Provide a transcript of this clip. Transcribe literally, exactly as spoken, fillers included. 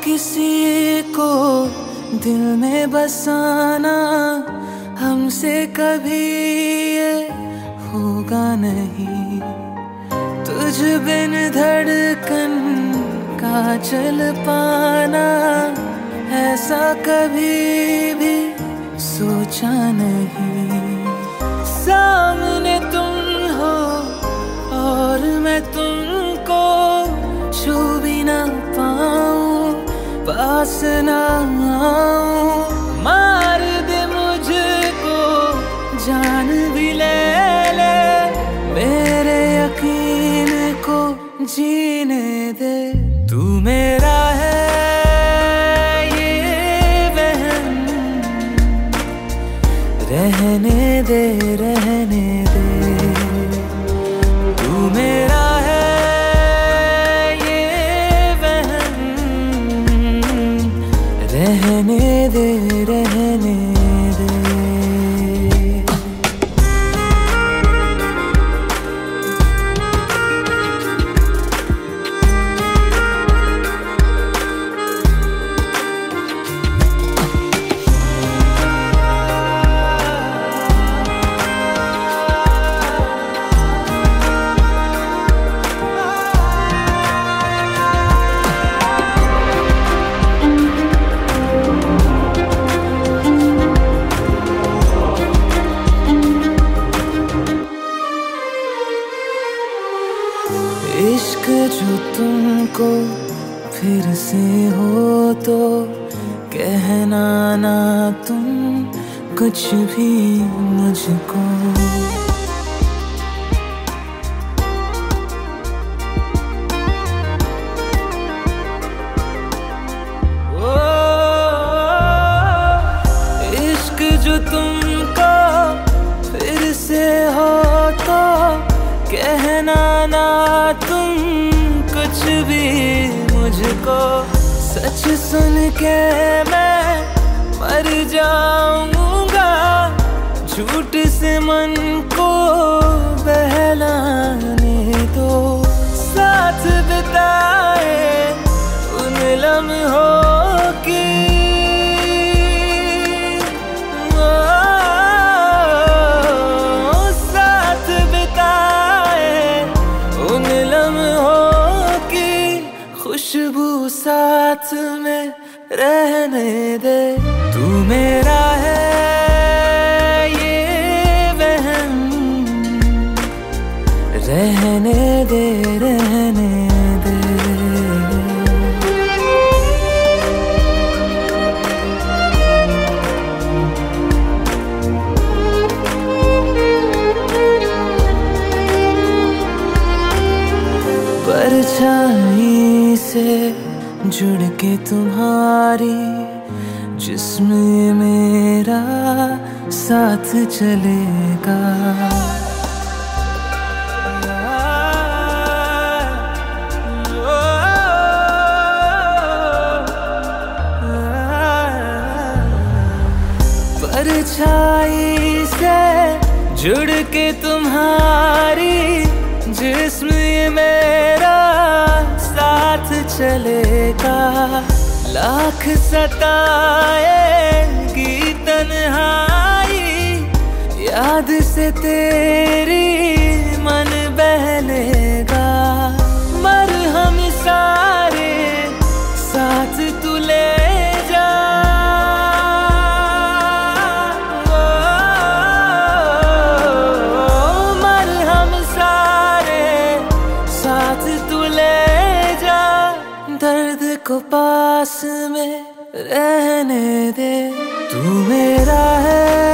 किसी को दिल में बसाना हमसे कभी ये होगा नहीं। तुझ बिन धड़कन का चल पाना ऐसा कभी भी सोचा नहीं। सामने तुम हो और मैं तुमको छू भी ना पाऊं, पास ना आऊं। मार दे मुझको जान भी ले ले, मेरे यकीन को जीने दे। तू मेरा है ये वहम, रहने दे रहने दे। तू मेरा है रहने दे रहने दे। इश्क जो तुमको फिर से हो तो कहना ना तुम कुछ भी मुझको। ओ, इश्क जो तुमको फिर से हो तो कहना ना तुम कुछ भी मुझको। सच सुन के मैं मर जाऊंगा, झूठ से मन को बहलाने दो। साथ बिताए उन लम्हों की खुशबू साथ में रहने दे। तू मेरा है ये वहम, रहने दे रहने दे। परछाई से जुड़ के तुम्हारी जिस्म मेरा साथ चलेगा। परछाई से जुड़ के तुम्हारी जिस्म मेरा साथ चलेगा। लाख सताएगी तन्हाई, याद से तेरी मन बहलेगा। मरहम सारे साथ तू ले जा, मरहम सारे साथ तू ले जा। दर्द को पास में रहने दे। तू मेरा है